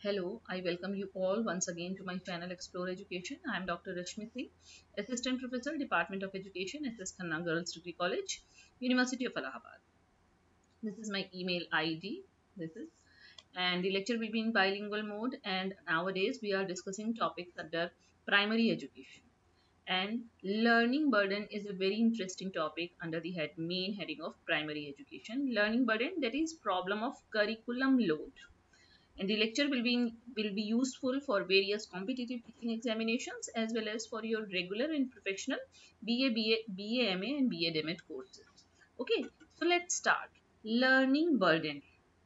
Hello, I welcome you all once again to my channel Explore Education. I am Dr. Rashmi Singh, Assistant Professor, Department of Education, SS Khanna Girls Degree College, University of Allahabad. This is my email ID. And the lecture will be in bilingual mode. And nowadays we are discussing topics under primary education. And learning burden is a very interesting topic under the main heading of primary education. Learning burden, that is problem of curriculum load, and the lecture will be useful for various competitive teaching examinations as well as for your regular and professional BA, and BA DMET courses. Okay, so let's start. Learning burden,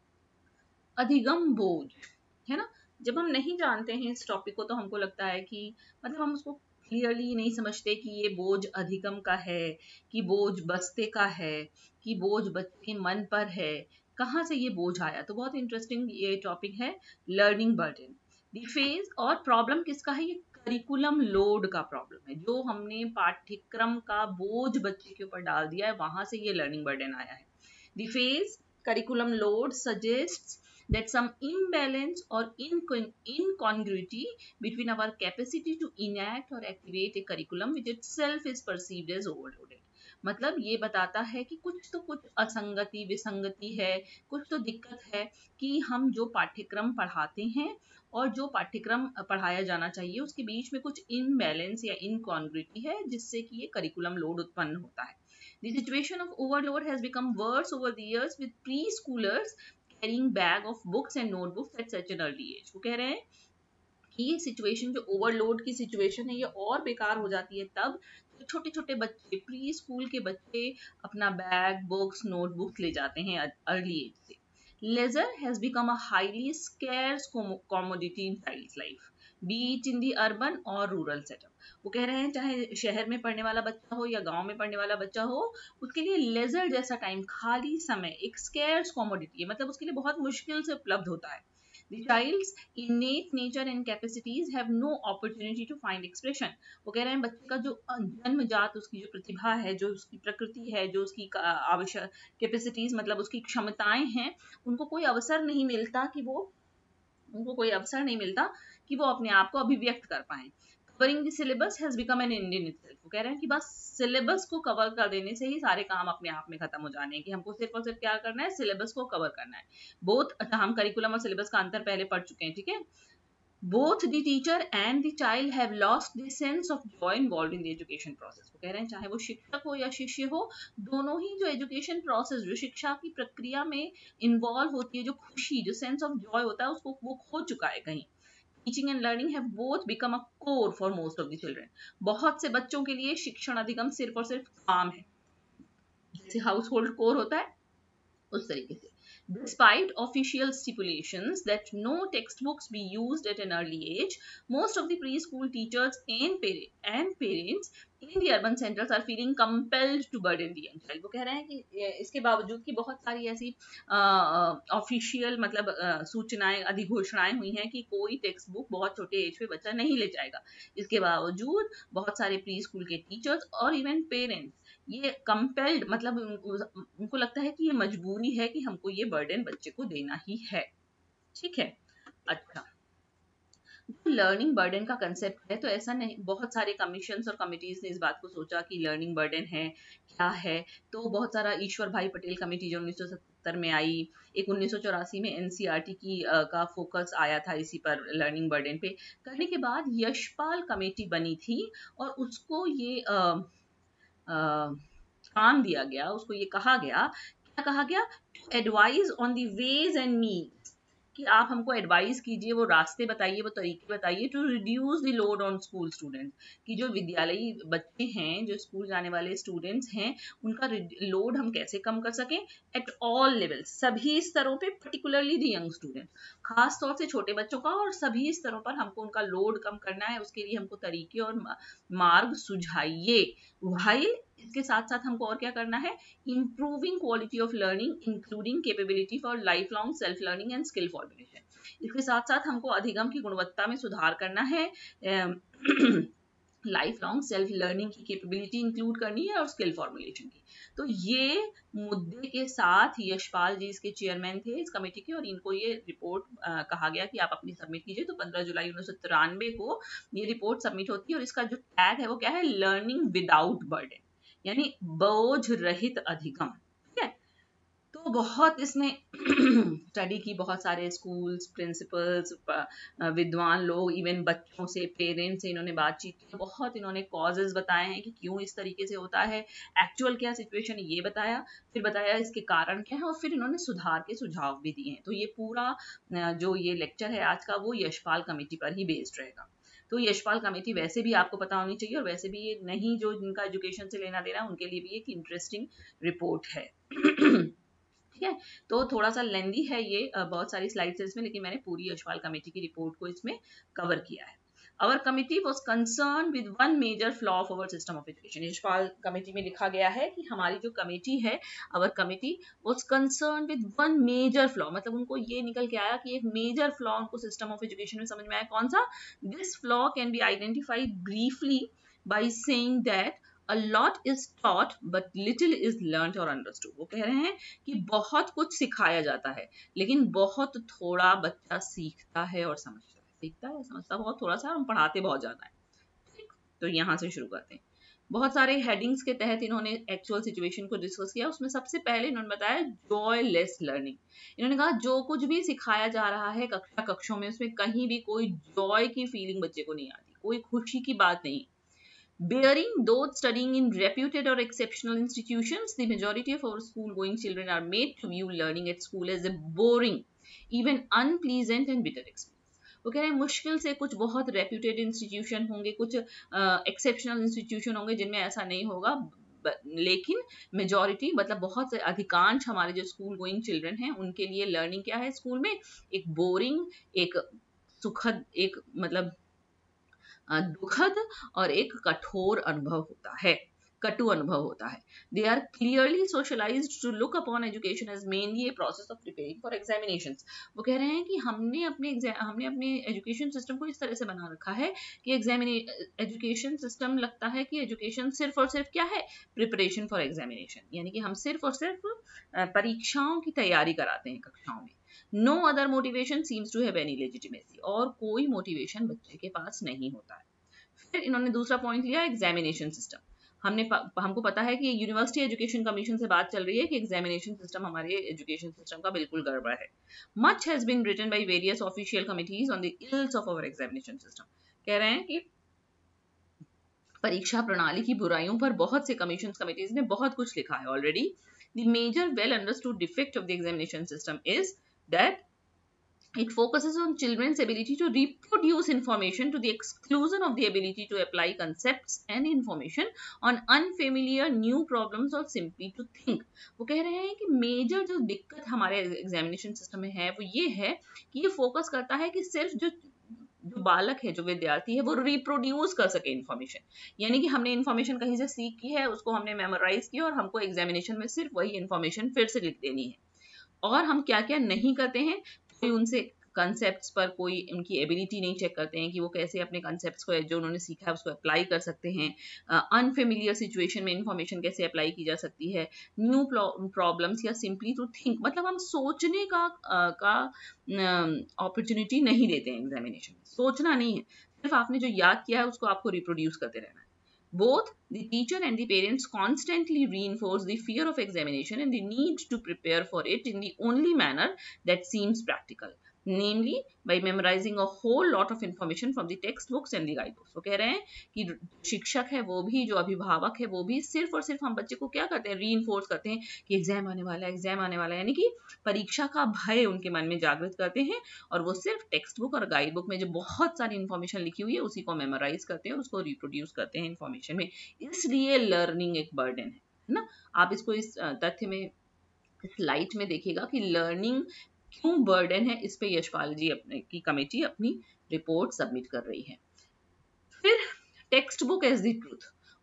अधिगम बोझ, है ना। जब हम नहीं जानते हैं इस टॉपिक को तो हमको लगता है कि मतलब हम उसको क्लियरली नहीं समझते कि ये बोझ अधिगम का है, कि बोझ बस्ते का है, कि बोझ बच्चे के मन पर है, कहाँ से ये बोझ आया। तो बहुत इंटरेस्टिंग ये टॉपिक है, लर्निंग बर्डन। दी फेज और प्रॉब्लम किसका है, ये करिकुलम लोड का प्रॉब्लम है। जो हमने पाठ्यक्रम का बोझ बच्चे के ऊपर डाल दिया है, वहां से ये लर्निंग बर्डन आया है। The phase curriculum load suggests that some imbalance or incongruity between our capacity to enact or activate a curriculum which itself is perceived as overloaded. मतलब ये बताता है कि कुछ असंगति विसंगति है, कुछ तो दिक्कत है कि हम जो पाठ्यक्रम पढ़ाते हैं और जो पाठ्यक्रम पढ़ाया जाना चाहिए उसके बीच में कुछ इनबैलेंस या इनकॉन्ग्रुइटी है, जिससे कि ये करिकुलम लोड उत्पन्न होता है। The situation of overload has become worse over the years with preschoolers carrying bag of books and notebooks at such an early age. वो कह रहे हैं कि ये सिचुएशन जो ओवरलोड की सिचुएशन है ये और बेकार हो जाती है तब तो छोटे छोटे बच्चे, प्री स्कूल के बच्चे अपना बैग, बुक्स, नोटबुक्स ले जाते हैं अर्ली एज से। Leisure has become a highly scarce commodity in child's life, be it in the urban or rural setup. वो कह रहे हैं चाहे शहर में पढ़ने वाला बच्चा हो या गांव में पढ़ने वाला बच्चा हो, उसके लिए लेजर जैसा टाइम, खाली समय एक स्केर्स कॉमोडिटी है, मतलब उसके लिए बहुत मुश्किल से उपलब्ध होता है। The child's innate nature and capacities have no opportunity to find expression. वो कह रहे हैं बच्चे का जो जन्मजात उसकी जो प्रतिभा है, जो उसकी प्रकृति है, जो उसकी आवश्यक कैपेसिटीज मतलब उसकी क्षमताएं हैं, उनको कोई अवसर नहीं मिलता कि वो अपने आप को अभिव्यक्त कर पाए। Covering the syllabus has become an end in itself. वो कह रहे हैं कि बस सिलेबस को कवर कर देने से ही सारे काम अपने आप में खत्म हो जाने हैं, कि हमको सिर्फ और सिर्फ क्या करना है, सिलेबस को कवर करना है। बोथ, हम करिकुलम और सिलेबस का अंतर पहले पढ़ चुके हैं, ठीक है। Both the teacher and the child have lost the sense of joy involved in the education process. वो कह रहे हैं चाहे वो शिक्षक हो या शिष्य हो, दोनों ही जो एजुकेशन प्रोसेस, जो शिक्षा की प्रक्रिया में इन्वॉल्व होती है, जो खुशी, जो सेंस ऑफ जॉय होता है, उसको वो खो चुका है कहीं। Teaching and learning have both become a chore for most of the children. बहुत से बच्चों के लिए शिक्षण अधिगम सिर्फ और सिर्फ काम है, जैसे हाउस होल्ड कोर होता है उस तरीके से। Despite official stipulations that no textbooks be used at an early age, most of the preschool teachers and parents in the urban centers are feeling compelled to burden the young child. वो कह रहे हैं कि इसके बावजूद कि बहुत सारी ऐसी ऑफिशियल मतलब सूचनाएं, अधिघोषणाएं हुई हैं कि कोई टेक्स्ट बुक बहुत छोटे एज पे बच्चा नहीं ले जाएगा, इसके बावजूद बहुत सारे प्री स्कूल के टीचर्स और इवन पेरेंट्स ये कंपेल्ड मतलब उनको लगता है कि ये मजबूरी है कि हमको ये बर्डन बच्चे को देना ही है, ठीक है। अच्छा, लर्निंग बर्डन का कंसेप्ट है तो ऐसा नहीं, बहुत सारे कमीशंस और कमिटीज ने इस बात को सोचा कि लर्निंग बर्डन है क्या है। तो बहुत सारा ईश्वर भाई पटेल कमेटी जो 1970 में आई, एक 1984 में एनसीईआरटी की का फोकस आया था इसी पर, लर्निंग बर्डन पे करने के बाद यशपाल कमेटी बनी थी और उसको ये काम दिया गया, उसको ये कहा गया, क्या कहा गया, to advise on the ways and means, कि आप हमको एडवाइस कीजिए, वो रास्ते बताइए, वो तरीके बताइए, to reduce the load on school students, कि जो विद्यालयी बच्चे हैं, जो स्कूल जाने वाले स्टूडेंट्स हैं, उनका लोड हम कैसे कम कर सकें एट ऑल लेवल्स, सभी स्तरों पे, पर्टिकुलरली द यंग स्टूडेंट, खास तौर से छोटे बच्चों का, और सभी स्तरों पर हमको उनका लोड कम करना है। उसके लिए हमको तरीके और मार्ग सुझाइए। व्हाइल इसके साथ साथ हमको और क्या करना है, improving quality of learning including capability for life long self learning and skill formulation. इसके साथ साथ हमको अधिगम की गुणवत्ता में सुधार करना है, लाइफ लॉन्ग सेल्फ लर्निंग की कैपेबिलिटी इंक्लूड करनी है और स्किल फॉर्मुलेशन की। तो ये मुद्दे के साथ यशपाल जी इसके चेयरमैन थे इस कमेटी के, और इनको ये रिपोर्ट कहा गया कि आप अपनी सबमिट कीजिए। तो 15 जुलाई 1993 को ये रिपोर्ट सबमिट होती है, और इसका जो टैग है वो क्या है, लर्निंग विदाउट बर्डन, यानी बोझ रहित अधिगम। ठीक है, तो बहुत इसने स्टडी की, बहुत सारे स्कूल्स, प्रिंसिपल्स, विद्वान लोग, इवन बच्चों से, पेरेंट्स से इन्होंने बातचीत की, बहुत इन्होंने कॉजेज बताए हैं कि क्यों इस तरीके से होता है, एक्चुअल क्या सिचुएशन है ये बताया, फिर बताया इसके कारण क्या है, और फिर इन्होंने सुधार के सुझाव भी दिए हैं। तो ये पूरा जो ये लेक्चर है आज का वो यशपाल कमेटी पर ही बेस्ड रहेगा। तो यशपाल कमेटी वैसे भी आपको पता होनी चाहिए, और वैसे भी ये नहीं जो जिनका एजुकेशन से लेना देना उनके लिए भी एक इंटरेस्टिंग रिपोर्ट है। ठीक है, तो थोड़ा सा लेंदी है ये, बहुत सारी स्लाइड्स है इसमें, लेकिन मैंने पूरी यशपाल कमेटी की रिपोर्ट को इसमें कवर किया है। Our committee was concerned with one major flaw of our system of education. Yashpal committee में लिखा गया है कि हमारी जो कमेटी है, our committee was concerned with one major flaw, मतलब उनको ये निकल के आया कि एक मेजर फ्लॉ उनको सिस्टम ऑफ एजुकेशन में समझ में आया। कौन सा? This flaw can be identified briefly by saying that a lot is taught but little is learnt or understood. वो कह रहे हैं कि बहुत कुछ सिखाया जाता है लेकिन बहुत थोड़ा बच्चा सीखता है और समझता है। सीखता है, समझता बहुत थोड़ा सा, हम पढ़ाते बहुत ज्यादा है। ठीक, तो यहाँ से शुरू करते हैं। बहुत सारे हेडिंग्स के तहत इन्होंने एक्चुअल सिचुएशन को डिस्कस किया। उसमें सबसे पहले इन्होंने बताया जॉयलेस लर्निंग। इन्होंने कहा जो कुछ भी सिखाया जा रहा है कक्षों में, उसमें कहीं भी कोई जॉय की फीलिंग बच्चे को नहीं आती, कोई खुशी की बात नहीं। Bearing those studying in reputed or exceptional institutions, the majority of our school-going children are made to view learning at school as a boring, even unpleasant and bitter experience. वो कह रहे हैं मुश्किल से कुछ बहुत रेप्यूटेड इंस्टीट्यूशन होंगे, कुछ एक्सेप्शनल इंस्टीट्यूशन होंगे जिनमें ऐसा नहीं होगा, लेकिन मेजॉरिटी मतलब बहुत से अधिकांश हमारे जो स्कूल गोइंग चिल्ड्रन हैं उनके लिए लर्निंग क्या है स्कूल में, एक बोरिंग, एक सुखद, एक मतलब दुखद और एक कठोर अनुभव होता है, कटु अनुभव होता है। They are clearly socialized to look upon education as mainly a process of preparing for examinations. वो कह रहे हैं कि हमने अपने एजुकेशन सिस्टम को इस तरह से बना रखा है कि एजुकेशन सिस्टम लगता है कि एजुकेशन सिर्फ और सिर्फ क्या है, प्रिपरेशन फॉर एग्जामिनेशन, यानी कि हम सिर्फ और सिर्फ परीक्षाओं की तैयारी कराते हैं कक्षाओं में। No other motivation seems to have any legitimacy, और कोई मोटिवेशन बच्चे के पास नहीं होता है। फिर इन्होंने दूसरा पॉइंट लिया एग्जामिनेशन सिस्टम। हमको पता है कि यूनिवर्सिटी एजुकेशन कमीशन से बात चल रही है कि एग्जामिनेशन सिस्टम हमारे एजुकेशन सिस्टम का बिल्कुल गड़बड़ है। Much has been written by various official committees on the ills of our examination system. कह रहे हैं कि परीक्षा प्रणाली की बुराइयों पर बहुत से कमीशन कमिटीज ने बहुत कुछ लिखा है already. The major well understood defect of the examination system is that it focuses on children's ability to reproduce information to the exclusion of the ability to apply concepts and information on unfamiliar new problems or simply to think. वो कह रहे हैं कि major जो दिक्कत हमारे examination system में है वो ये है कि ये फोकस करता है कि सिर्फ जो बालक है, जो विद्यार्थी है, वो रिप्रोड्यूस कर सके इन्फॉर्मेशन, यानी कि हमने इन्फॉर्मेशन कहीं से सीख की है, उसको हमने मेमोराइज किया और हमको एग्जामिनेशन में सिर्फ वही इन्फॉर्मेशन फिर से लिख देनी है। और हम क्या क्या नहीं करते हैं, कोई उनसे कंसेप्ट्स पर कोई उनकी एबिलिटी नहीं चेक करते हैं कि वो कैसे अपने कंसेप्ट्स को जो उन्होंने सीखा है उसको अप्लाई कर सकते हैं, अनफेमिलियर सिचुएशन में इंफॉर्मेशन कैसे अप्लाई की जा सकती है, न्यू प्रॉब्लम्स, या सिंपली टू थिंक, मतलब हम सोचने का अपॉर्चुनिटी नहीं देते हैं एग्जामिनेशन में। सोचना नहीं है, सिर्फ आपने जो याद किया है उसको आपको रिप्रोड्यूस करते रहना है। Both the teacher and the parents constantly reinforce the fear of examination and the need to prepare for it in the only manner that seems practical, namely by memorizing a whole lot of information from the textbooks and the guidebooks. वो कह रहे हैं कि शिक्षक है वो भी, जो अभिभावक है वो भी, सिर्फ और सिर्फ हम बच्चे को क्या करते हैं, रीइंफोर्स करते हैं कि एग्जाम आने वाला है, एग्जाम आने वाला है, यानी कि परीक्षा का भय उनके मन में जागृत करते हैं, और वो सिर्फ टेक्स्ट बुक और गाइड बुक में जो बहुत सारी इन्फॉर्मेशन लिखी हुई है उसी को मेमोराइज करते हैं और उसको रिप्रोड्यूस करते हैं इन्फॉर्मेशन में। इसलिए लर्निंग एक बर्डन है ना। आप इसको इस तथ्य में, इस लाइट में देखिएगा कि लर्निंग क्यों बर्डन है, इस पे यशपाल जी की कमेटी अपनी रिपोर्ट सबमिट कर रही है। फिर text book as the truth.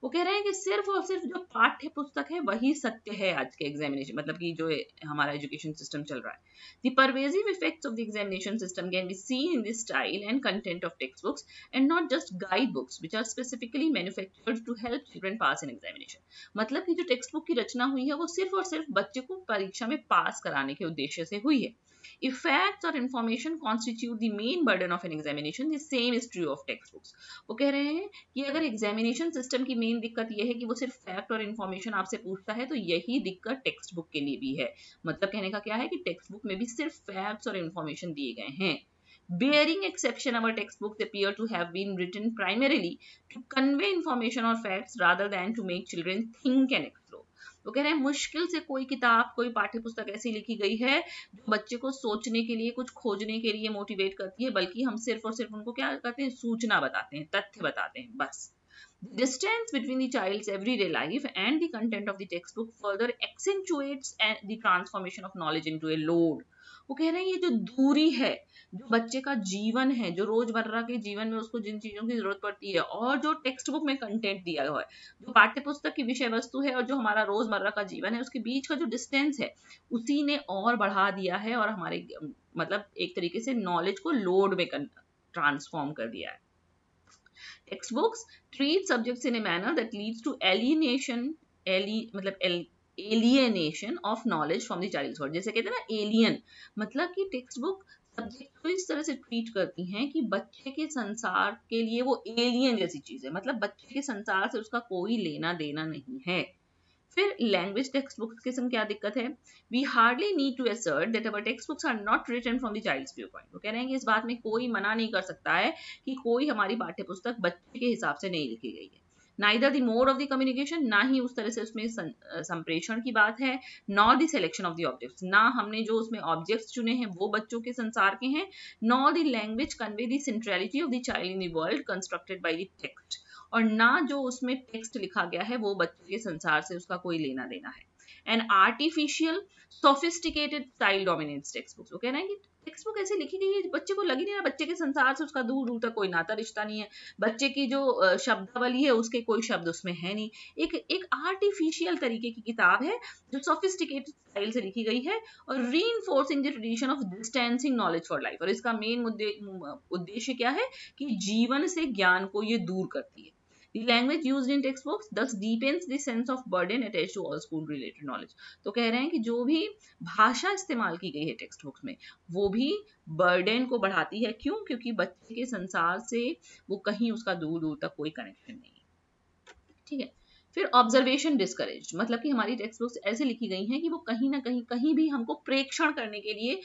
वो कह रहे हैं कि सिर्फ और सिर्फ जो पाठ्य पुस्तक है वही सत्य है आज के एग्जामिनेशन, मतलब कि जो हमारा एजुकेशन सिस्टम चल रहा है. The pervasive effects of the examination system can be seen in the style and content of textbooks and not just guidebooks which are specifically manufactured to help children pass in examination. मतलब कि जो text book की रचना हुई है वो सिर्फ और सिर्फ बच्चे को परीक्षा में पास कराने के उद्देश्य से हुई है. If facts or information constitute the main burden of an examination, the same is true of textbooks. वो कह रहे हैं कि अगर एग्जामिनेशन सिस्टम की मेन दिक्कत यह है कि वो सिर्फ फैक्ट और इन्फॉर्मेशन आपसे पूछता है, तो यही दिक्कत टेक्स्ट बुक के लिए भी है. मतलब कहने का क्या है कि टेक्स्ट बुक में भी सिर्फ फैक्ट्स और इन्फॉर्मेशन दिए गए हैं. Bearing exception, our textbooks appear to have been written primarily to convey information or facts rather than to make children think and explore. वो कह रहे हैं मुश्किल से कोई किताब, कोई पाठ्य पुस्तक ऐसी लिखी गई है जो बच्चे को सोचने के लिए, कुछ खोजने के लिए मोटिवेट करती है, बल्कि हम सिर्फ और सिर्फ उनको क्या करते हैं, सूचना बताते हैं, तथ्य बताते हैं बस. The distance between the child's everyday life and the content of the textbook further accentuates the transformation of knowledge into a load. वो कह रहे हैं ये जो दूरी है, जो बच्चे का जीवन है, जो रोजमर्रा के जीवन में उसको जिन चीजों की जरूरत पड़ती है, और जो टेक्स्ट बुक में कंटेंट दिया हुआ है, जो पाठ्य पुस्तक की विषय वस्तु है और जो हमारा रोजमर्रा का जीवन है, उसके बीच का जो डिस्टेंस है उसी ने और बढ़ा दिया है और हमारे मतलब एक तरीके से नॉलेज को लोड में ट्रांसफॉर्म कर दिया है. Textbooks treat subjects in a manner that leads to alienation of knowledge from the childhood. जैसे कहते हैं ना एलियन, मतलब कि टेक्स्ट बुक सब्जेक्ट को इस तरह से ट्रीट करती हैं कि बच्चे के संसार के लिए वो एलियन जैसी चीज है, मतलब बच्चे के संसार से उसका कोई लेना देना नहीं है. फिर लैंग्वेज टेक्स्ट बुक्स के संग क्या दिक्कत है? We hardly need to assert that our text books are not written from the child's view point. वो कह रहे हैं कि इस बात में कोई मना नहीं कर सकता है कि कोई हमारी पाठ्य पुस्तक बच्चे के हिसाब से नहीं लिखी गई है. Neither the mode of the communication, ना ही उस तरह से उसमें संप्रेषण की बात है, nor the selection of the objects, ना हमने जो उसमें ऑब्जेक्ट्स चुने हैं वो बच्चों के संसार के हैं, nor the language convey the centrality of the child in the world constructed by the text, और ना जो उसमें टेक्स्ट लिखा गया है वो बच्चे के संसार से उसका कोई लेना देना है. An artificial sophisticated style dominates text books. वो कह रहे हैं कि टेक्स्ट बुक ऐसे लिखी गई है बच्चे को लगी नहीं रहा, बच्चे के संसार से उसका दूर दूर तक कोई नाता रिश्ता नहीं है, बच्चे की जो शब्दावली है उसके कोई शब्द उसमें है नहीं. एक आर्टिफिशियल तरीके की किताब है जो सोफिस्टिकेटेड स्टाइल से लिखी गई है और reinforcing the tradition of distancing knowledge for life. और इसका मेन उद्देश्य क्या है कि जीवन से ज्ञान को ये दूर करती है. The language used in textbooks thus deepens the sense of burden attached to all school related knowledge. तो कह रहे हैं कि जो भी भाषा इस्तेमाल की गई है टेक्स्ट बुक्स में वो भी बर्डन को बढ़ाती है. क्यों? क्योंकि बच्चे के संसार से वो कहीं उसका दूर दूर तक कोई कनेक्शन नहीं है. ठीक है. फिर ऑब्जर्वेशन डिस्करेज, मतलब कि हमारी टेक्स्ट बुक्स ऐसे लिखी गई हैं कि वो कहीं ना कहीं भी हमको प्रेक्षण करने के लिए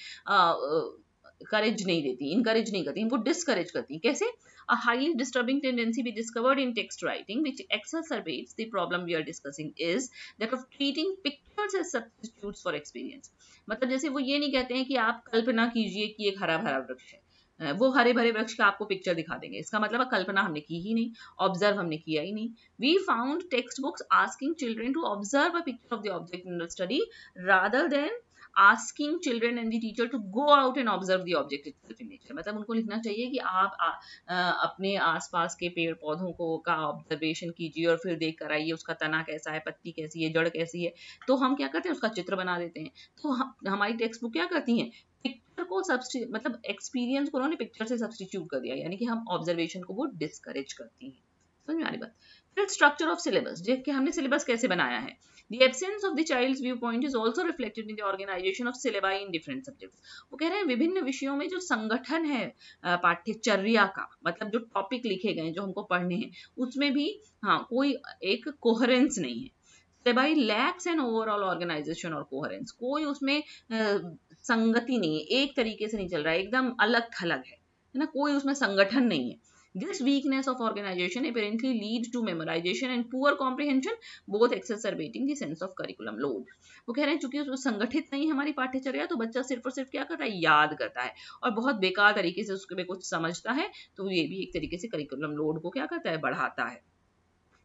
करेज नहीं देती, इनकरेज नहीं करती, हमको डिस्करेज करती हैं. कैसे? A highly disturbing tendency we discovered in text writing, which exacerbates the problem we are discussing, is that of treating pictures as substitutes for experience. मतलब जैसे वो ये नहीं कहते हैं कि आप कल्पना कीजिए कि एक हरा भरा वृक्ष है, वो हरे भरे वृक्ष का आपको पिक्चर दिखा देंगे, इसका मतलब कल्पना हमने की ही नहीं, ऑब्जर्व हमने किया ही नहीं. We found textbooks asking children to observe a picture of the object under study rather than asking children and the teacher to go out and observe the object itself in nature. मतलब उनको लिखना चाहिए कि आप अपने आसपास के पेड़ पौधों को का ऑब्जर्वेशन कीजिए और फिर देख कर आइए उसका तना कैसा है, पत्ती कैसी है, जड़ कैसी है. तो हम क्या करते हैं, उसका चित्र बना देते हैं. तो हमारी टेक्स्ट बुक क्या करती हैं, पिक्चर को मतलब एक्सपीरियंस को उन्होंने पिक्चर से सब्सटीट्यूट कर दिया, यानी कि हम ऑब्जर्वेशन को वो डिस्करेज करती हैं. समझ में आ रही बात? फिर स्ट्रक्चर ऑफ सिलेबस, देख के हमने सिलेबस कैसे बनाया है. The absence of the child's viewpoint is also reflected in the organization of syllabi in different subjects. वो कह रहे हैं विभिन्न विषयों में जो संगठन है पाठ्यचर्या का, मतलब जो टॉपिक लिखे गए जो हमको पढ़ने हैं उसमें भी कोई एक कोहेरेंस नहीं है. Syllabi lacks an overall organization or coherence. कोई उसमें संगति नहीं है, एक तरीके से नहीं चल रहा है, एकदम अलग थलग है ना, कोई उसमें संगठन नहीं है. This weakness of organization apparently leads to memorization and poor comprehension, both exacerbating the sense of curriculum load. वो कह रहे हैं चूंकि उसमें संगठित नहीं है हमारी पाठ्यचर्या, तो बच्चा सिर्फ और सिर्फ क्या करता है, याद करता है और बहुत बेकार तरीके से उसके में कुछ समझता है, तो ये भी एक तरीके से करिकुलम लोड को क्या करता है, बढ़ाता है.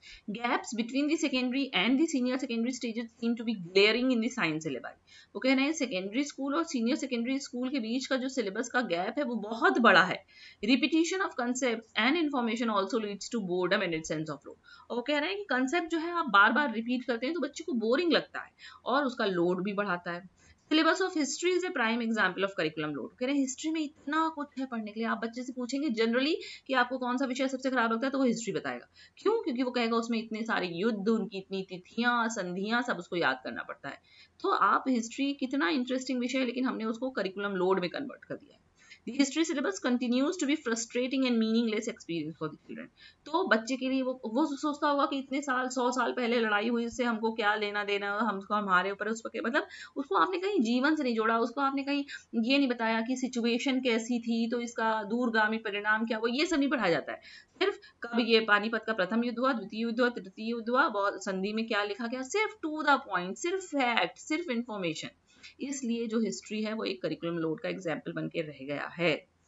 Gaps between the secondary and the senior secondary stages seem to be glaring in the science syllabi. वो कह रहे हैं सेकेंडरी स्कूल और सीनियर सेकेंडरी स्कूल के बीच का जो सिलेबस का गैप है वो बहुत बड़ा है. Repetition of concept and information also leads to boredom and sense of load. और वो कह रहे हैं कि कंसेप्ट जो है आप बार बार रिपीट करते हैं तो बच्चे को बोरिंग लगता है और उसका लोड भी बढ़ाता है. Syllabus of history is a prime example of curriculum load. कह रहे हैं हिस्ट्री में इतना कुछ है पढ़ने के लिए. आप बच्चे से पूछेंगे जनरली कि आपको कौन सा विषय सबसे खराब लगता है तो वो हिस्ट्री बताएगा. क्यों? क्योंकि वो कहेगा उसमें इतने सारे युद्ध, उनकी इतनी तिथियां, संधियां, सब उसको याद करना पड़ता है. तो आप हिस्ट्री कितना इंटरेस्टिंग विषय है लेकिन हमने उसको करिकुलम लोड में कन्वर्ट कर दिया है. The history syllabus continues to be frustrating and meaningless experience for the children. तो बच्चे के लिए वो सोचता होगा कि इतने साल 100 साल पहले लड़ाई हुई, इससे हमको क्या लेना देना, हमको हमारे ऊपर उस पर मतलब उसको आपने कहीं जीवन से नहीं जोड़ा, उसको आपने कहीं ये नहीं बताया कि सिचुएशन कैसी थी तो इसका दूरगामी परिणाम क्या हुआ, ये सब नहीं पढ़ाया जाता है. सिर्फ कब ये पानीपत का प्रथम युद्ध हुआ, द्वितीय युद्ध हुआ, तृतीय युद्ध हुआ, बहुत संधि में क्या लिखा गया, सिर्फ टू द पॉइंट, सिर्फ फैक्ट, सिर्फ इंफॉर्मेशन. इसलिए जो हिस्ट्री है वो एक करिकुलम लोड का एग्जाम्पल बन के रह गया है.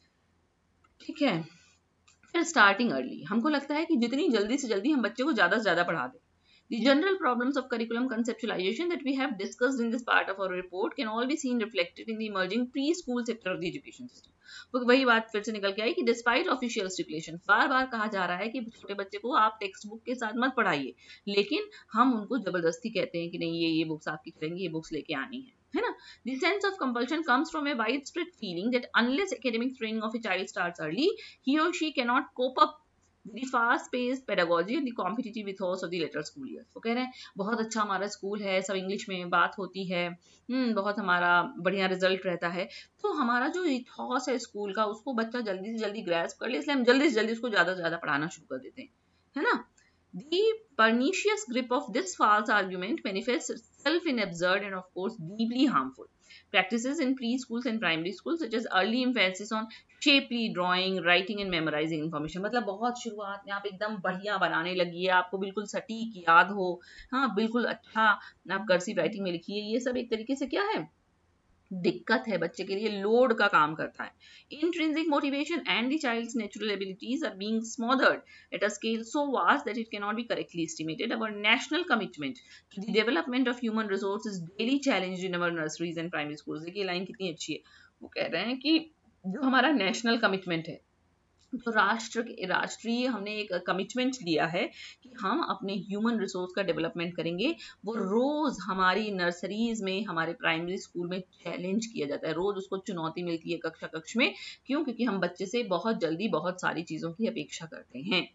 ठीक है. फिर स्टार्टिंग अर्ली. हमको लगता है कि जितनी जल्दी से जल्दी हम बच्चे को ज्यादा से ज्यादा पढ़ा दें. The general problems of curriculum conceptualization that we have discussed in this part of our report can all be seen reflected in the emerging preschool sector of the education system. तो वही बात फिर से निकल के आई कि डिस्पाइट ऑफिशियल स्टिपुलेशन, बार बार कहा जा रहा है कि छोटे बच्चे को आप टेक्स्ट बुक के साथ मत पढ़ाइए, लेकिन हम उनको जबरदस्ती कहते हैं कि नहीं ये बुक्स आपकी करेंगे, ये बुक्स लेके आनी है ना. The sense of compulsion comes from a widespread feeling that unless academic training of a child starts early, he or she cannot cope up the fast-paced pedagogy and the competitive ethos of the later school years. वो कह रहे हैं बहुत अच्छा हमारा school है, सब English में बात होती है, बहुत हमारा बढ़िया रिजल्ट रहता है, तो हमारा जो इथॉस है स्कूल का उसको बच्चा जल्दी से जल्दी ग्रैस्प कर ले, इसलिए हम जल्दी से जल्दी उसको ज्यादा से ज्यादा पढ़ाना शुरू कर देते हैं, है ना. The pernicious grip of this false argument manifests itself in absurd and of course deeply harmful practices in preschools and primary schools, such as early emphasis on shapely drawing, writing and memorizing information. मतलब बहुत शुरुआत में आप एकदम बढ़िया बनाने लगिए, आपको बिल्कुल सटीक याद हो, हाँ बिल्कुल अच्छा आप कर्सिव राइटिंग में लिखिए, ये सब एक तरीके से क्या है, दिक्कत है, बच्चे के लिए लोड का काम करता है. Intrinsic motivation and the child's natural abilities are being smothered at a scale so vast that it cannot be correctly estimated. Our national commitment to the development of human resources is daily challenged in our nurseries and primary schools. देखिए line कितनी अच्छी है. वो कह रहे हैं कि जो हमारा नेशनल कमिटमेंट है, तो राष्ट्रीय हमने एक कमिटमेंट लिया है कि हम अपने ह्यूमन रिसोर्स का डेवलपमेंट करेंगे, वो रोज हमारी नर्सरीज में, हमारे प्राइमरी स्कूल में चैलेंज किया जाता है, रोज उसको चुनौती मिलती है कक्षा कक्ष में. क्यों? क्योंकि हम बच्चे से बहुत जल्दी बहुत सारी चीजों की अपेक्षा करते हैं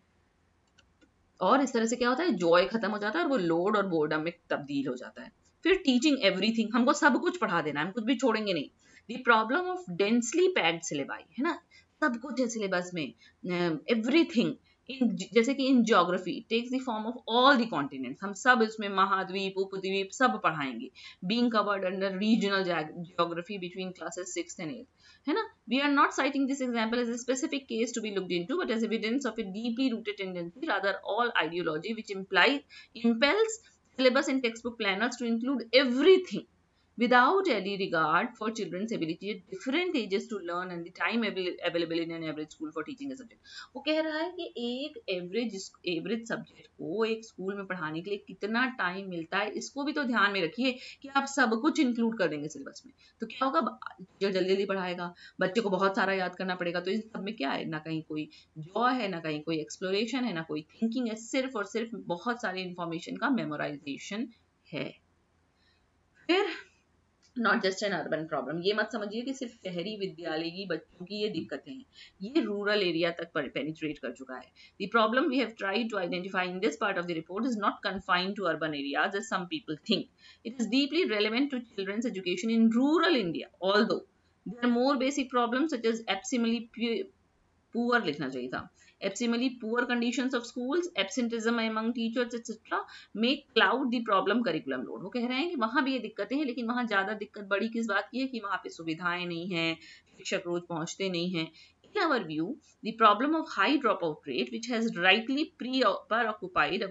और इस तरह से क्या होता है, जॉय खत्म हो जाता है और वो लोड और बोर्डम में तब्दील हो जाता है. फिर टीचिंग एवरीथिंग, हमको सब कुछ पढ़ा देना है, हम कुछ भी छोड़ेंगे नहीं. The problem of densely packed syllabi, है ना, सब कुछ है सिलेबस में, एवरीथिंग. जैसे कि in geography takes the form of all the continents, हम सब इसमें महाद्वीप, उपद्वीप सब पढ़ाएंगे. Being covered under regional geography between classes 6th and 8th, है ना. We are not citing this example as a specific case to be looked into, but as evidence of a deeply rooted tendency, rather all ideology, which impels syllabus and textbook planners to include everything without any regard for children's ability at different ages to learn and the time available in an average school for teaching a subject. वो कह रहा है कि एक average subject को एक school में पढ़ाने के लिए कितना टाइम मिलता है, इसको भी तो ध्यान में रखिए कि आप सब कुछ इंक्लूड कर देंगे सिलेबस में तो क्या होगा, टीचर जल्दी जल्दी पढ़ाएगा, बच्चे को बहुत सारा याद करना पड़ेगा, तो इस सब में क्या है, ना कहीं कोई जॉय है, ना कहीं कोई एक्सप्लोरेशन है, ना कोई थिंकिंग है, सिर्फ और सिर्फ बहुत सारी इंफॉर्मेशन का मेमोराइजेशन है. फिर not just an urban problem, ये मत समझिए कि सिर्फ शहरी विद्यालय की बच्चों की ये दिक्कतें हैं, ये रूरल एरिया तक पेनिट्रेट कर चुका है. The problem we have tried to identify in this part of the report is not confined to urban areas as some people think. It is deeply relevant to children's education in rural India, although there are more basic problems such as abysmally poor लिखना चाहिए था. Absently poor conditions of schools, absenteeism among teachers etc. may cloud the problem curriculum load. वो कह रहे हैं कि वहाँ भी ये दिक्कतें हैं, लेकिन वहाँ ज्यादा दिक्कत बड़ी किस बात की है कि वहाँ पे सुविधाएं नहीं हैं, शिक्षक रोज पहुँचते नहीं हैं. In our view, the problem of high dropout rate, which has rightly preoccupied our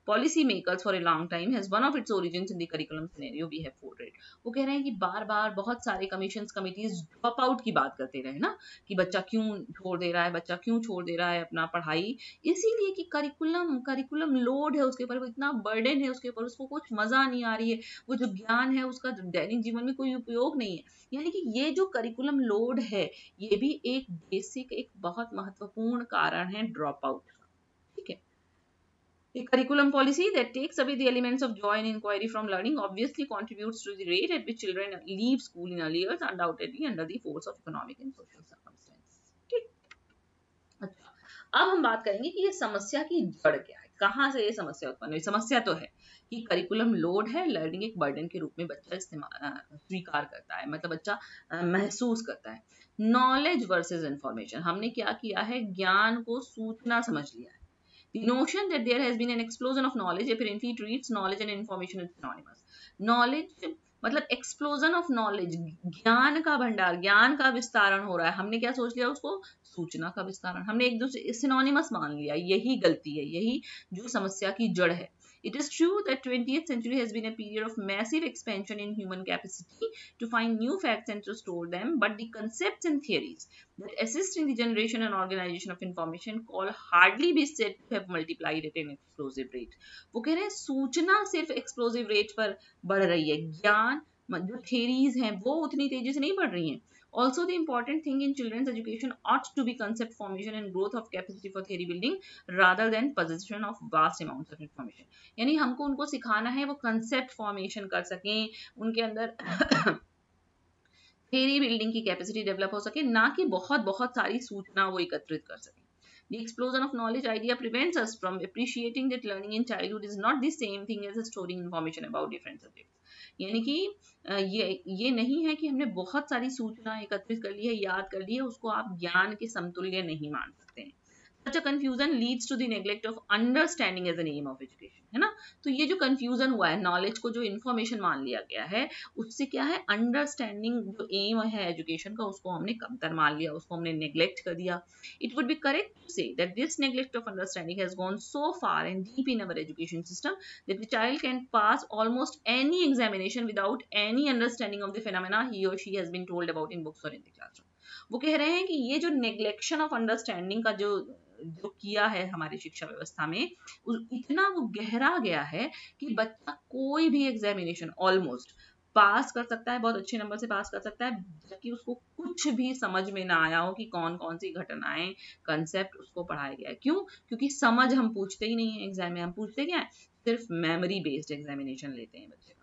policy makers for a long time has one of its origins in the curriculum scenario we have quoted. वो कह रहे हैं कि बार बार बहुत सारे commissions committees drop out की बात करते रहे ना, कि बच्चा क्यों छोड़ दे रहा है, बच्चा क्यों छोड़ दे रहा है अपना पढ़ाई, इसीलिए कि करिकुलम लोड है उसके ऊपर, वो इतना बर्डन है उसके ऊपर, उसको कुछ मजा नहीं आ रही है, वो जो ज्ञान है उसका दैनिक जीवन में कोई उपयोग नहीं है। यानी कि ये जो करिकुलम लोड है ये भी एक बेसिक, एक बहुत महत्वपूर्ण कारण है ड्रॉप आउट का। ठीक है, a curriculum policy that takes away the elements of joy and inquiry from learning obviously contributes to the rate at which children leave school in early years, undoubtedly under the force of economic and social circumstances. ठीक, अच्छा, अब हम बात करेंगे कि ये समस्या की जड़ क्या है, कहाँ से ये समस्या उत्पन्न हुई। समस्या तो है कि करिकुलम लोड है, लर्निंग एक बर्डन के रूप में बच्चा स्वीकार करता है, मतलब बच्चा महसूस करता है। नॉलेज वर्सेस इंफॉर्मेशन, हमने क्या किया है, ज्ञान को सूचना समझ लिया है। The notion that there has been an explosion of knowledge apparently treats knowledge and information as synonymous. Knowledge मतलब explosion of knowledge, ज्ञान का भंडार, ज्ञान का विस्तारण हो रहा है, हमने क्या सोच लिया उसको, सूचना का विस्तारण, हमने एक दूसरे सिनोनिमस मान लिया। यही गलती है, यही जो समस्या की जड़ है। It is true that 20th century has been a period of massive expansion in human capacity to find new facts and to store them, but the concepts and theories that assist in the generation and organization of information call hardly be said to have multiplied at an explosive rate. वो कह रहे हैं सूचना सिर्फ explosive rate पर बढ़ रही है, ज्ञान जो theories हैं वो उतनी तेजी से नहीं बढ़ रही हैं। Also, the important thing in children's education ought to be concept formation and growth of capacity for theory building rather than possession of vast amounts of information. यानी हमको उनको सिखाना है वो concept formation कर सकें, उनके अंदर theory building की capacity develop हो सके, ना कि बहुत सारी सूचना वो एकत्रित कर सकें। The explosion of knowledge idea prevents us from appreciating that learning in childhood is not the same thing as storing information about different subjects. यानी कि ये नहीं है कि हमने बहुत सारी सूचना एकत्रित कर ली है, याद कर ली है, उसको आप ज्ञान के समतुल्य नहीं मान सकते हैं। Such a confusion leads to the neglect of understanding as an aim of education, है ना। तो ये जो confusion हुआ है, नॉलेज को जो इंफॉर्मेशन मान लिया गया है, उससे क्या है, अंडरस्टैंडिंग जो एम है एजुकेशन का उसको हमने कमतर मान लिया, उसको हमने नेग्लेक्ट कर दिया। It would be correct to say that this neglect of understanding has gone so far and deep in our education system that the child can pass almost any examination without any understanding of the phenomena he or she has been told about in books or in the classroom. वो कह रहे हैं कि ये जो neglection of understanding का जो किया है हमारी शिक्षा व्यवस्था में, इतना वो गहरा गया है कि बच्चा कोई भी एग्जामिनेशन ऑलमोस्ट पास कर सकता है, बहुत अच्छे नंबर से पास कर सकता है, जबकि उसको कुछ भी समझ में ना आया हो कि कौन कौन सी घटनाएं, कंसेप्ट उसको पढ़ाया गया है। क्यों? क्योंकि समझ हम पूछते ही नहीं है एग्जाम में, हम पूछते क्या है, सिर्फ मेमोरी बेस्ड एग्जामिनेशन लेते हैं बच्चे का।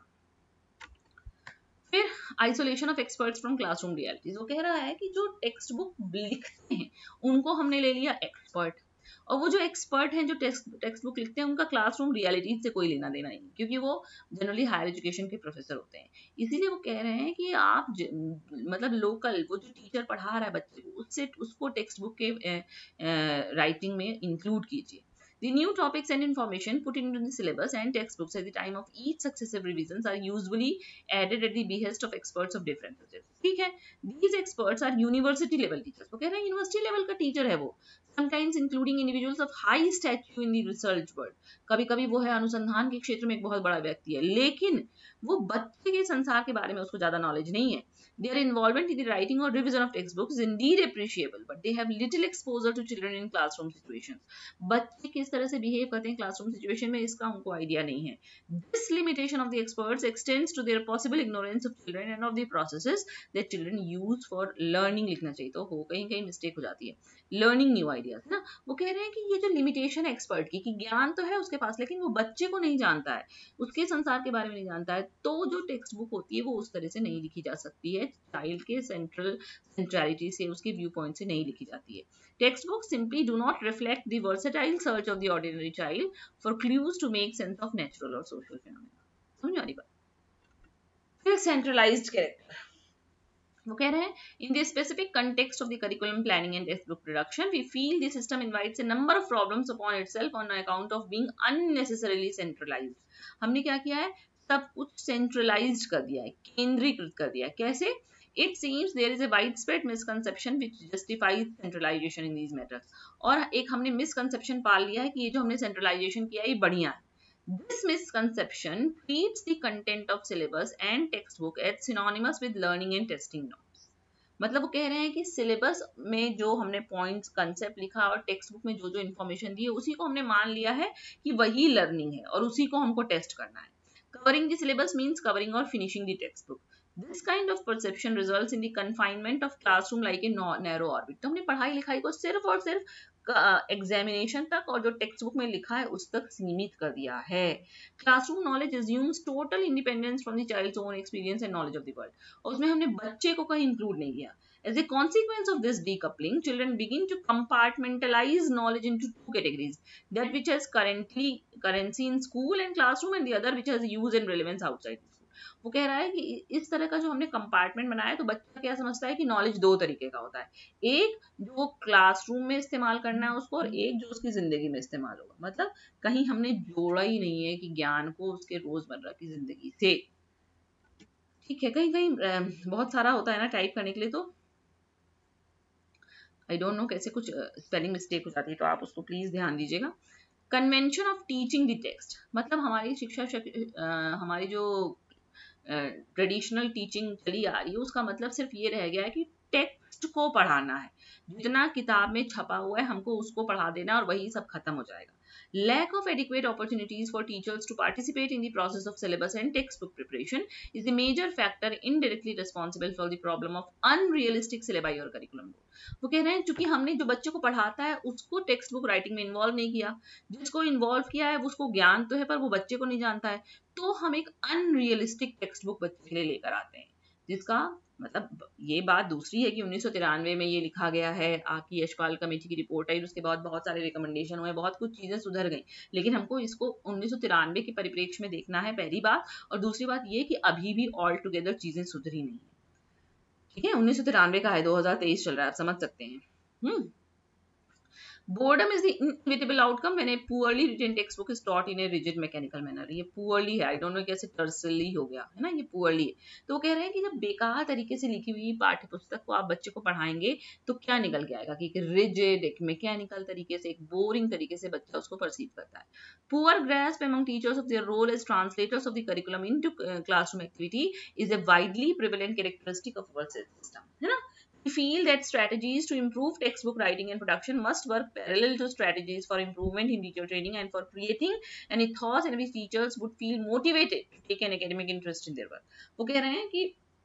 फिर isolation of experts from classroom realities, वो कह रहा है कि जो टेक्स्ट बुक लिखते हैं उनको हमने ले लिया एक्सपर्ट, और वो जो एक्सपर्ट हैं जो टेक्स्ट बुक लिखते हैं उनका क्लासरूम रियलिटीज से कोई लेना देना नहीं, क्योंकि वो जनरली हायर एजुकेशन के प्रोफेसर होते हैं। इसीलिए वो कह रहे हैं कि आप मतलब लोकल वो जो टीचर पढ़ा रहा है बच्चे को, उससे उसको टेक्स्ट बुक के राइटिंग में इंक्लूड कीजिए। The new topics and information put into the syllabus and textbooks at the time of each successive revisions are usually added at the behest of experts of different subjects. ठीक है, these experts are university level teachers. वो कह रहे हैं university level का teacher है वो, sometimes including individuals of high stature in the research world. कभी कभी वो है अनुसंधान के क्षेत्र में एक बहुत बड़ा व्यक्ति है, लेकिन वो बच्चे के संसार के बारे में उसको ज्यादा नॉलेज नहीं है। Their involvement in the writing or revision of textbooks is indeed appreciable, but they have little exposure to children in classroom situations. बच्चे किस तरह से बिहेव करते हैं क्लासरूम सिचुएशन में, इसका उनको आइडिया नहीं है। This limitation of the experts extends to their possible ignorance of children and of the processes that children use for learning. लिखना चाहिए तो हो, कहीं कहीं मिस्टेक हो जाती है, लर्निंग न्यू आइडियाज ना। वो कह रहे हैं कि ये जो लिमिटेशन है एक्सपर्ट की, कि ज्ञान तो है उसके पास लेकिन वो बच्चे को नहीं जानता है, उसके संसार के बारे में नहीं जानता है, तो जो टेक्स्ट बुक होती है वो उस तरह से नहीं लिखी जा सकती है, चाइल्ड के सेंट्रलिटी से, उसके व्यू पॉइंट से नहीं लिखी जाती है। Text book simply do not reflect the versatile search of the ordinary child for clues to make sense of natural और सोशल फिनोमेना। समझ आ रही बात? फिर सेंट्रलाइज्ड कैरेक्टर, वो कह रहे हैं in the specific context of the curriculum planning and textbook production, we feel the system invites a number of problems upon itself on account of being unnecessarily centralized. हमने क्या किया है, सब कुछ सेंट्रलाइज्ड कर दिया है, केंद्रीकृत कर दिया है। कैसे? It seems there is a widespread misconception which justifies centralization in these matters. और एक हमने मिसकंसेप्शन पाल लिया है कि ये जो हमने सेंट्रलाइजेशन किया है ये बढ़िया है, This misconception treats the content of syllabus and textbook as synonymous with learning and testing norms. मतलब वो कह रहे हैं कि सिलेबस में जो हमने पॉइंट्स कंसेप्ट लिखा और टेक्स्ट बुक में जो जो इन्फॉर्मेशन दी है उसी को हमने मान लिया है कि वही लर्निंग है और उसी को हमको टेस्ट करना है. Covering the syllabus means covering or finishing the textbook. This kind of perception results in the confinement of classroom like a narrow orbit. तो हमने पढ़ाई लिखाई को सिर्फ और सिर्फ एग्जामिनेशन तक और जो टेक्स्ट बुक में लिखा है उस तक सीमित कर दिया है. Classroom knowledge assumes total independence from the child's own experience and knowledge of the world. और उसमें हमने बच्चे को कहीं इंक्लूड नहीं किया. As a consequence of this decoupling, children begin to compartmentalize knowledge into two categories: that which has currency in school and classroom, and the other which has use and relevance outside the school. वो कह रहा है कि इस तरह का जो हमने कंपार्टमेंट बनाया तो बच्चा क्या समझता है कि नॉलेज दो तरीके का होता है, एक जो वो क्लासरूम में इस्तेमाल करना है उसको, और एक जो उसकी जिंदगी में इस्तेमाल होगा. मतलब कहीं हमने जोड़ा ही नहीं है कि ज्ञान को उसके रोजमर्रा की जिंदगी से. ठीक है, कहीं कहीं बहुत सारा होता है ना टाइप करने के लिए, तो आई डोंट नो कैसे कुछ स्पेलिंग मिस्टेक हो जाती है, तो आप उसको प्लीज ध्यान दीजिएगा. Convention of teaching the text, मतलब हमारी शिक्षा हमारी जो ट्रेडिशनल टीचिंग चली आ रही है उसका मतलब सिर्फ ये रह गया है कि टेक्स्ट को पढ़ाना है, जितना किताब में छपा हुआ है हमको उसको पढ़ा देना और वही सब खत्म हो जाएगा. Lack of adequate opportunities for teachers to participate in the process of syllabus and textbook preparation is the major factor indirectly responsible for the problem of unrealistic syllabi or curriculum load. वो कह रहे हैं क्योंकि हमने जो बच्चे को पढ़ाता है उसको टेक्स्ट बुक राइटिंग में इन्वॉल्व नहीं किया, जिसको इन्वॉल्व किया है उसको ज्ञान तो है पर वो बच्चे को नहीं जानता है, तो हम एक अनरियलिस्टिक टेक्स्ट बुक बच्चे के लिए लेकर आते हैं. जिसका मतलब ये बात दूसरी है कि 1993 में ये लिखा गया है, आपकी यशपाल कमेटी की रिपोर्ट आई, उसके बाद बहुत सारे रिकमेंडेशन हुए, बहुत कुछ चीजें सुधर गई, लेकिन हमको इसको 1993 के परिप्रेक्ष्य में देखना है, पहली बात. और दूसरी बात ये कि अभी भी ऑल टुगेदर चीजें सुधरी नहीं है. ठीक है, 1993 का है, 2023 चल रहा है, आप समझ सकते हैं. Boredom is the inevitable outcome when a poorly written textbook is taught in a rigid mechanical manner. ये poorly है, I don't know कैसे tersely हो गया है ना, ये poorly है. तो वो कह रहे हैं कि जब बेकार तरीके से लिखी हुई पाठ्य पुस्तक को आप बच्चे को पढ़ाएंगे तो क्या निकल के आएगा कि एक rigid, एक mechanical तरीके से, एक boring तरीके से बच्चा उसको perceive करता है. Poor grasp among teachers of their role as translators of the curriculum into classroom activity is a widely prevalent characteristic of our system. है ना? We feel that strategies to improve textbook writing and production must work parallel to strategies for improvement in teacher training and for creating an ethos in which teachers would feel motivated to take an academic interest in their work. वो कह रहे हैं कि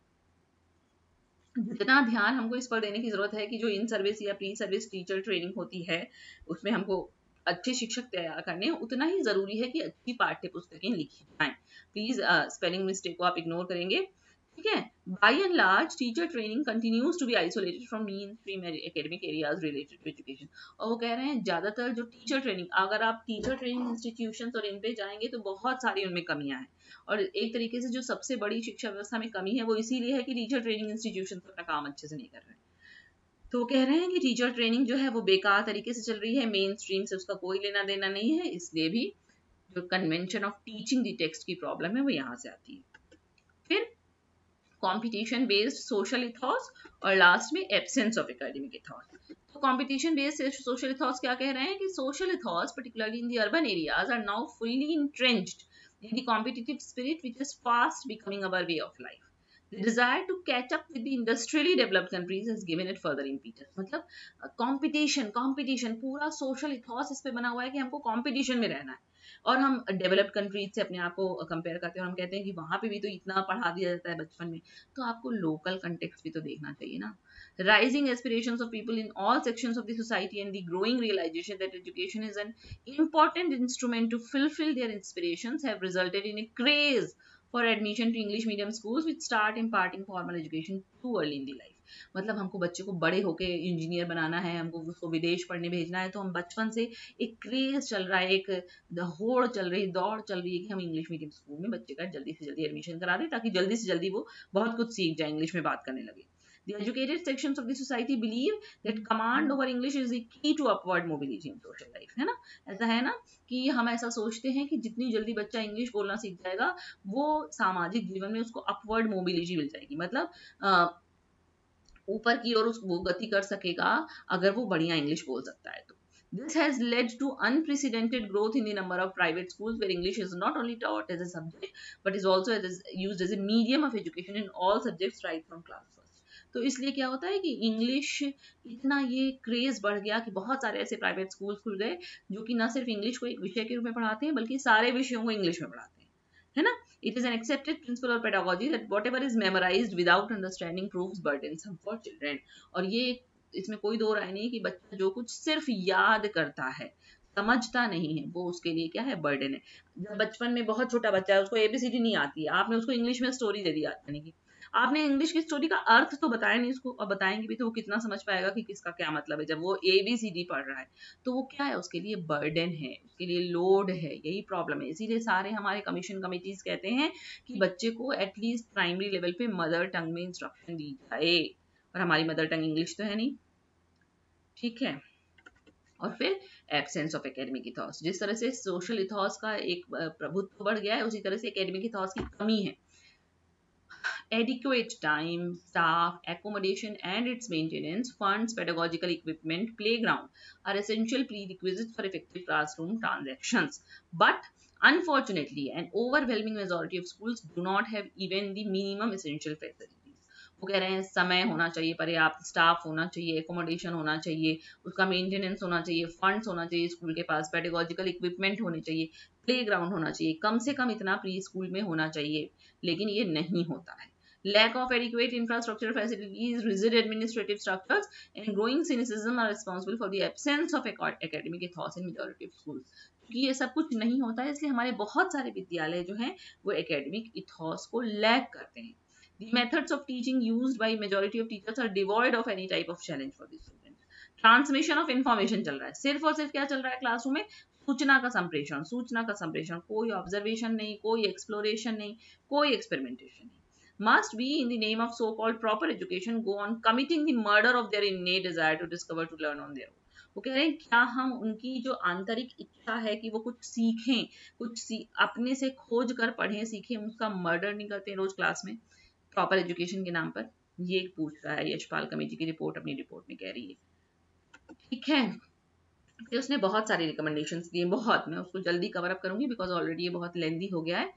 जितना ध्यान हमको इस पर देने की जरूरत है कि जो इन सर्विस या प्री सर्विस टीचर ट्रेनिंग होती है उसमें हमको अच्छे शिक्षक तैयार करने हैं, उतना ही जरूरी है कि अच्छी पाठ्य पुस्तकें लिखी जाएं. प्लीज स्पेलिंग मिस्टेक को आप इग्नोर करेंगे. ठीक है. By and large, teacher training continues to be isolated from mainstream academic areas related to education. और वो कह रहे हैं ज्यादातर जो टीचर ट्रेनिंग, अगर आप टीचर ट्रेनिंग इंस्टीट्यूशंस और इन पे जाएंगे तो बहुत सारी उनमें कमियां हैं. और एक तरीके से जो सबसे बड़ी शिक्षा व्यवस्था में कमी है वो इसीलिए है कि टीचर ट्रेनिंग इंस्टीट्यूशन अपना काम अच्छे से नहीं कर रहे हैं. तो वो कह रहे हैं कि टीचर ट्रेनिंग जो है वो बेकार तरीके से चल रही है, मेन स्ट्रीम से उसका कोई लेना देना नहीं है, इसलिए भी जो convention of teaching the text की प्रॉब्लम है वो यहाँ से आती है. फिर कंपटीशन बेस्ड सोशल इथॉस और लास्ट में एब्सेंस ऑफ एकेडमिक इथॉस. तो कंपटीशन बेस्ड सोशल इथॉस क्या कह रहे हैं कि social ethos particularly in the urban areas are now fully entrenched in the competitive spirit which is fast becoming our way of life. The desire to catch up with the industrially developed countries has given it further impetus. मतलब competition पूरा social ethos इस पे बना हुआ है कि हमको competition में रहना है, और हम डेवलप्ड कंट्रीज से अपने आप को कंपेयर करते हैं और हम कहते हैं कि वहां पे भी तो इतना पढ़ा दिया जाता है बचपन में, तो आपको लोकल कंटेक्स्ट भी तो देखना चाहिए ना. Rising aspirations of people in all sections of the society and the growing realization that education is an important instrument to fulfill their aspirations have resulted in a craze for admission to English medium schools which start imparting formal education too early in the life. मतलब हमको बच्चे को बड़े होके engineer बनाना है, हमको उसको विदेश पढ़ने भेजना है, तो हम बचपन से एक क्रेज चल रहा है, एक होड़ चल रही, दौड़ चल रही है कि हम इंग्लिश मीडियम स्कूल में बच्चे का जल्दी से जल्दी एडमिशन करा दें ताकि जल्दी से जल्दी वो बहुत कुछ सीख जाए, इंग्लिश में बात करने लगे. The educated sections of the society believe that command over English is the key to upward mobility in social life. है ना, ऐसा है ना कि हम ऐसा सोचते हैं कि जितनी जल्दी बच्चा इंग्लिश बोलना सीख जाएगा वो सामाजिक जीवन में उसको अपवर्ड मोबिलिटी मिल जाएगी, मतलब ऊपर की ओर वो गति कर सकेगा अगर वो बढ़िया इंग्लिश बोल सकता है. तो This has led to unprecedented growth in the number of private schools where English is not only taught as a subject but is also used as a medium of education in all subjects right from class first. तो इसलिए क्या होता है कि English इतना ये craze बढ़ गया कि बहुत सारे ऐसे प्राइवेट स्कूल खुल गए जो कि ना सिर्फ इंग्लिश को एक विषय के रूप में पढ़ाते हैं बल्कि सारे विषयों को इंग्लिश में पढ़ाते हैं, है ना. It is an accepted principle of pedagogy that whatever is memorized without understanding proves burdensome for children. और ये इसमें कोई दो राय नहीं कि बच्चा जो कुछ सिर्फ याद करता है समझता नहीं है वो उसके लिए क्या है, बर्डन है. जब बचपन में बहुत छोटा बच्चा है उसको एबीसीडी नहीं आती है, आपने उसको इंग्लिश में स्टोरी दे दी याद करने की, आपने इंग्लिश की स्टोरी का अर्थ तो बताया नहीं उसको, और बताएंगे भी तो वो कितना समझ पाएगा कि किसका क्या मतलब है जब वो एबीसीडी पढ़ रहा है. तो वो क्या है, उसके लिए बर्डन है, उसके लिए लोड है, यही प्रॉब्लम है. इसीलिए सारे हमारे कमीशन कमिटीज कहते हैं कि बच्चे को एटलीस्ट प्राइमरी लेवल पे मदर टंग में इंस्ट्रक्शन दी जाए, और हमारी मदर टंग इंग्लिश तो है नहीं, ठीक है. और फिर एब्सेंस ऑफ एकेडमिक इथॉस. जिस तरह से सोशल इथॉस का एक प्रभुत्व बढ़ गया है उसी तरह से एकेडमिक इथॉस की कमी है. Adequate time, staff, accommodation and its maintenance, funds, pedagogical equipment, playground are essential prerequisites for effective classroom transactions. But unfortunately, an overwhelming majority of schools do not have even the minimum essential facilities. वो कह रहे हैं समय होना चाहिए, पर्याप्त staff होना चाहिए, एकोमोडेशन होना चाहिए, उसका मेंटेनेंस होना चाहिए, फंड्स होना चाहिए स्कूल के पास, पेडागोजिकल इक्विपमेंट होने चाहिए, प्लेग्राउंड होना चाहिए, कम से कम इतना प्री स्कूल में होना चाहिए, लेकिन ये नहीं होता है. Lack of adequate infrastructure facilities, rigid administrative structures, and growing cynicism are responsible for the absence of academic ethos in majority of schools. क्योंकि ये सब कुछ नहीं होता है इसलिए हमारे बहुत सारे विद्यालय जो हैं वो एकेडमिक इथॉस को लैक करते हैं. The methods of teaching used by majority of teachers are devoid of any type of challenge for the student. Transmission of information चल रहा है, सिर्फ और सिर्फ क्या चल रहा है क्लासरूम में, सूचना का संप्रेषण, कोई ऑब्जर्वेशन नहीं, कोई एक्सप्लोरेशन नहीं, कोई एक्सपेरिमेंटेशन नहीं. Must we, in the name of so-called proper education, go on committing the murder of their innate desire to discover, to learn on their own? वो कह रहे हैं क्या हम उनकी जो आंतरिक इच्छा है कि वो कुछ सीखें, अपने से खोज कर पढ़ें सीखें, उसका मर्डर नहीं करते रोज क्लास में प्रॉपर एजुकेशन के नाम पर? ये पूछ रहा है यशपाल कमेटी की रिपोर्ट अपनी रिपोर्ट में कह रही है, ठीक है. फिर उसने बहुत सारे रिकमेंडेशंस दिए, बहुत, मैं उसको जल्दी कवर अप करूंगी बिकॉज ऑलरेडी ये बहुत लेंदी हो गया है.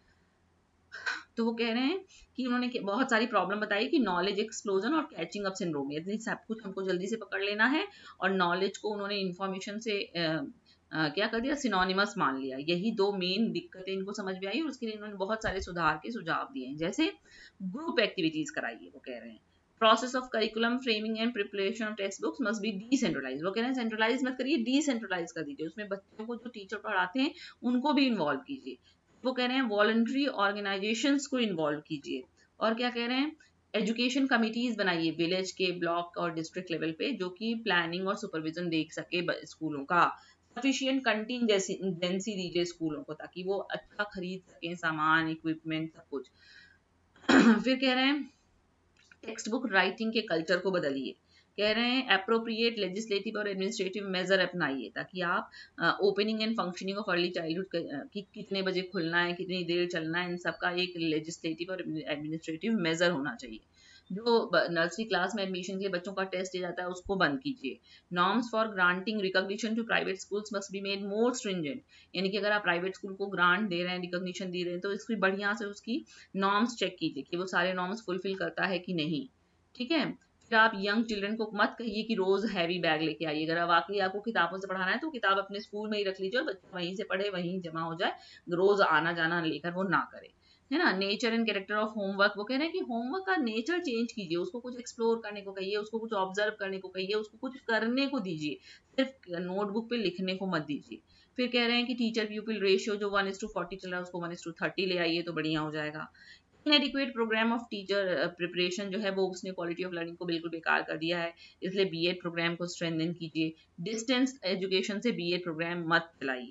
तो वो कह रहे हैं कि उन्होंने बहुत सारी प्रॉब्लम बताई कि नॉलेज एक्सप्लोजन और कैचिंग अप सिंड्रोम, यदि सब कुछ हमको जल्दी से पकड़ लेना है और नॉलेज को उन्होंने इंफॉर्मेशन से क्या कर दिया, सिनोनिमस मान लिया. यही दो मेन दिक्कतें इनको समझ में आई और उसके लिए इन्होंने बहुत सारे सुधार के सुझाव दिए हैं. जैसे ग्रुप एक्टिविटीज कराइए, वो कह रहे हैं process of curriculum framing and preparation of text books must be decentralize. वो कह रहे हैं सेंट्रलाइज मत करिए, डिसेंट्रलाइज कर दीजिए, उसमें बच्चों को जो टीचर पढ़ाते हैं उनको भी इन्वॉल्व कीजिए. वो कह रहे हैं वॉलंटरी ऑर्गेनाइजेशंस को इन्वॉल्व कीजिए. और क्या कह रहे हैं, एजुकेशन कमिटीज बनाइए विलेज के, ब्लॉक और डिस्ट्रिक्ट लेवल पे, जो कि प्लानिंग और सुपरविजन देख सके स्कूलों का. सफिशिएंट कंटिजेंसी दीजिए स्कूलों को ताकि वो अच्छा खरीद सकें सामान, इक्विपमेंट, सब कुछ. फिर कह रहे हैं टेक्स्ट बुक राइटिंग के कल्चर को बदलिए. कह रहे हैं अप्रोप्रिएट लेजिस्लेटिव और एडमिनिस्ट्रेटिव मेजर अपनाइए ताकि आप opening and functioning of early childhood की कितने बजे खुलना है, कितनी देर चलना है, इन सबका एक लेजिस्लेटिव और एडमिनिस्ट्रेटिव मेजर होना चाहिए. जो नर्सरी क्लास में एडमिशन के लिए बच्चों का टेस्ट दिया जाता है उसको बंद कीजिए. Norms for granting recognition to private schools must be made more stringent. यानी कि अगर आप प्राइवेट स्कूल को ग्रांट दे रहे हैं, रिकॉग्निशन दे रहे हैं, तो इसकी बढ़िया से उसकी नॉर्म्स चेक कीजिए कि वो सारे नॉर्म्स फुलफिल करता है कि नहीं, ठीक है. फिर आप यंग चिल्ड्रन को मत कहिए कि रोज हैवी बैग लेके आइए. अगर वाकई आपको किताबों से पढ़ाना है तो किताब अपने स्कूल में ही रख लीजिए और बच्चा वहीं से पढ़े, वहीं जमा हो जाए, रोज आना जाना लेकर वो ना करे, है ना. Nature and character of homework. वो कह रहे हैं कि होमवर्क का नेचर चेंज कीजिए, उसको कुछ एक्सप्लोर करने को कहिए, उसको कुछ ऑब्जर्व करने को कहिए, उसको कुछ करने को दीजिए, सिर्फ नोटबुक पे लिखने को मत दीजिए. फिर कह रहे हैं कि टीचर पीपल रेशियो जो 1:40 चल रहा है उसको 1:30 ले आइए तो बढ़िया हो जाएगा. Inadequate programme of teacher preparation जो है वो उसने क्वालिटी ऑफ लर्निंग को बिल्कुल बेकार कर दिया है, इसलिए बीएड प्रोग्राम को स्ट्रेंथन कीजिए. डिस्टेंस एजुकेशन से बीएड प्रोग्राम मत चलाइए.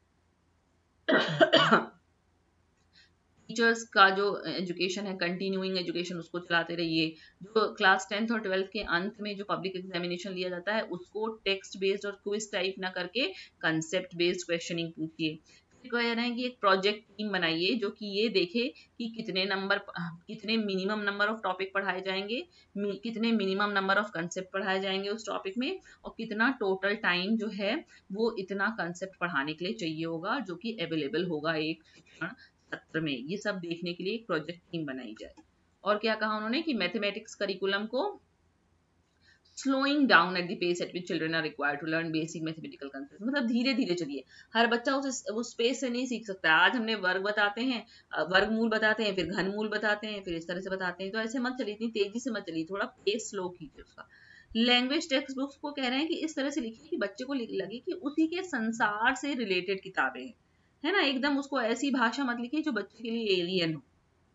टीचर्स का जो एजुकेशन है, कंटिन्यूइंग एजुकेशन, उसको चलाते रहिए. जो क्लास 10th और 12th के अंत में जो पब्लिक एग्जामिनेशन लिया जाता है उसको टेक्स्ट बेस्ड और क्विज टाइप ना करके कंसेप्ट बेस्ड क्वेश्चनिंग पूछिए. कह रहे हैं कि एक प्रोजेक्ट टीम बनाइए जो कि ये देखे कि कितने मिनिमम नंबर ऑफ टॉपिक पढ़ाए जाएंगे, कितने मिनिमम नंबर ऑफ कंसेप्ट पढ़ाए जाएंगे उस टॉपिक में, और कितना टोटल टाइम जो है वो इतना कंसेप्ट पढ़ाने के लिए चाहिए होगा जो कि अवेलेबल होगा एक शिक्षण सत्र में। ये सब देखने के लिए एक प्रोजेक्ट टीम बनाई जाए। और क्या कहा उन्होंने कि मैथमेटिक्स करिकुलम को slowing down at the pace at which children are required to learn basic mathematical concepts, मतलब धीरे धीरे चलिए, हर बच्चा उस पेस से नहीं सीख सकता है। आज हमने वर्ग बताते हैं, वर्गमूल बताते हैं, फिर घनमूल बताते हैं, फिर इस तरह से बताते हैं, तो ऐसे मत चलिए, इतनी तेजी से मत चलिए, थोड़ा पेस स्लो कीजिए उसका। लैंग्वेज टेक्स्ट बुक्स को कह रहे हैं कि इस तरह से लिखिए कि बच्चे को लगे कि उसी के संसार से रिलेटेड किताबें हैं, है ना, एकदम उसको ऐसी भाषा मत लिखिए जो बच्चे के लिए एलियन हो।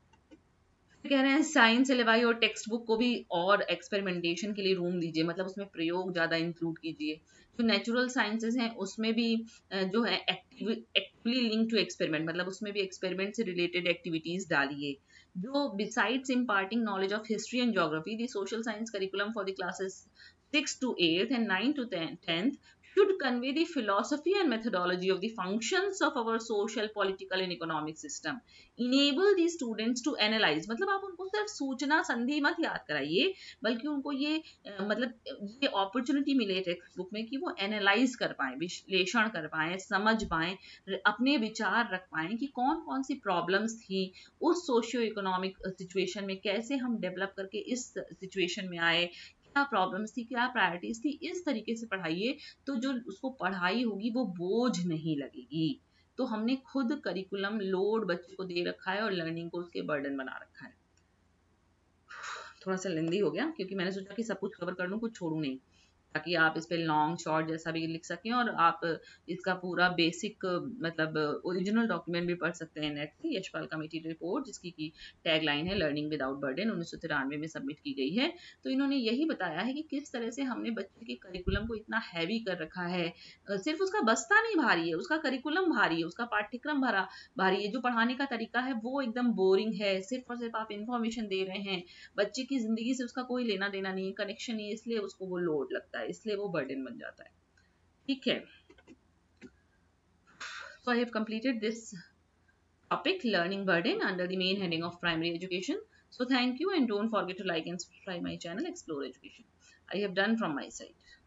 कह रहे हैं साइंस सिलेबस और टेक्स्ट बुक को भी और एक्सपेरिमेंटेशन के लिए रूम दीजिए, मतलब उसमें प्रयोग ज्यादा इंक्लूड कीजिए। जो नेचुरल साइंसेज हैं उसमें भी जो है एक्टिवली लिंक टू एक्सपेरिमेंट, मतलब उसमें भी एक्सपेरिमेंट से रिलेटेड एक्टिविटीज डालिए। जो besides imparting knowledge of history and geography, the social science curriculum for the classes 6th to 8th and 9th to 10th should convey the philosophy and methodology of the functions of our social, political and economic system. Enable the students to analyze, मतलब आप उनको सिर्फ सूचना संधि मत याद कराइए, बल्कि उनको ये मतलब ये अपॉर्चुनिटी मिले टेक्स्ट बुक में कि वो एनालाइज कर पाए, विश्लेषण कर पाए, समझ पाए, अपने विचार रख पाए कि कौन कौन सी प्रॉब्लम्स थी उस सोशियो इकोनॉमिक सिचुएशन में, कैसे हम डेवलप करके इस सिचुएशन में आए, क्या प्रॉब्लम्स थी, क्या प्रायोरिटीज थी। इस तरीके से पढ़ाइए तो जो उसको पढ़ाई होगी वो बोझ नहीं लगेगी। तो हमने खुद करिकुलम लोड बच्चे को दे रखा है और लर्निंग को उसके बर्डन बना रखा है। थोड़ा सा लेंदी हो गया क्योंकि मैंने सोचा कि सब कुछ कवर कर लूं, कुछ छोड़ू नहीं, ताकि आप इस पे लॉन्ग शॉर्ट जैसा भी लिख सकें और आप इसका पूरा बेसिक मतलब ओरिजिनल डॉक्यूमेंट भी पढ़ सकते हैं नेट से। यशपाल कमेटी रिपोर्ट जिसकी की टैग लाइन है लर्निंग विदाउट बर्डन, 1993 में सबमिट की गई है। तो इन्होंने यही बताया है कि किस तरह से हमने बच्चे के करिकुलम को इतना हैवी कर रखा है। सिर्फ उसका बस्ता नहीं भारी है, उसका करिकुलम भारी है, उसका पाठ्यक्रम भारी है, जो पढ़ाने का तरीका है वो एकदम बोरिंग है, सिर्फ और सिर्फ आप इंफॉर्मेशन दे रहे हैं, बच्चे की जिंदगी से उसका कोई लेना देना नहीं है, कनेक्शन नहीं है, इसलिए उसको वो लोड लगता है, इसलिए वो बर्डन बन जाता है। ठीक है, so I have completed this topic learning burden under the main heading of primary education. So thank you and don't forget to like and subscribe my channel Explore Education. I have done from my side.